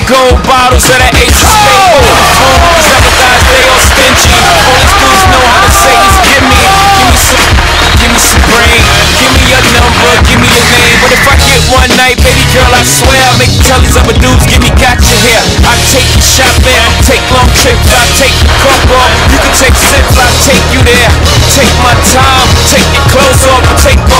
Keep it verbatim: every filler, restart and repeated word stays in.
gold bottles of that Ace of Spades. These other guys, they all stingy. Only schools know how to say is give me, give me some, give me some brain. Give me your number, give me your name. But if I get one night, baby girl, I swear I'll make you tell these other dudes, give me gotcha here. I take you shopping, take long trips, I take the coke off. You can take sips, I'll take you there. Take my time, take your clothes off, take